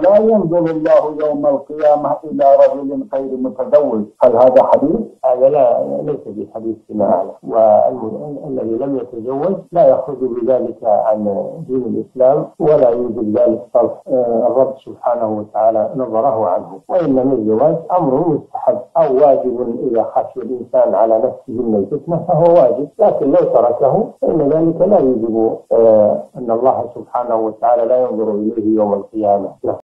لا ينظر الله يوم القيامة إلى رجل غير متزوج. هل هذا حديث؟ هذا ليس بحديث فيما أعلم، والذي لم يتزوج لا يخرج بذلك عن دين الإسلام ولا يوجد ذلك صرف الرب سبحانه وتعالى نظره عنه. وإنما الزواج أمر مستحب أو واجب إذا خشي الإنسان على نفسه من الفتنة فهو واجب، لكن لو تركه فإن ذلك لا يوجب أن الله سبحانه وتعالى لا ينظر إليه يوم القيامة.